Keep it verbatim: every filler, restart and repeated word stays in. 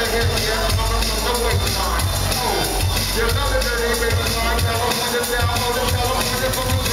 hit here coming from the waistline. Oh, you're another dirty baby line, California down, oh, the California from the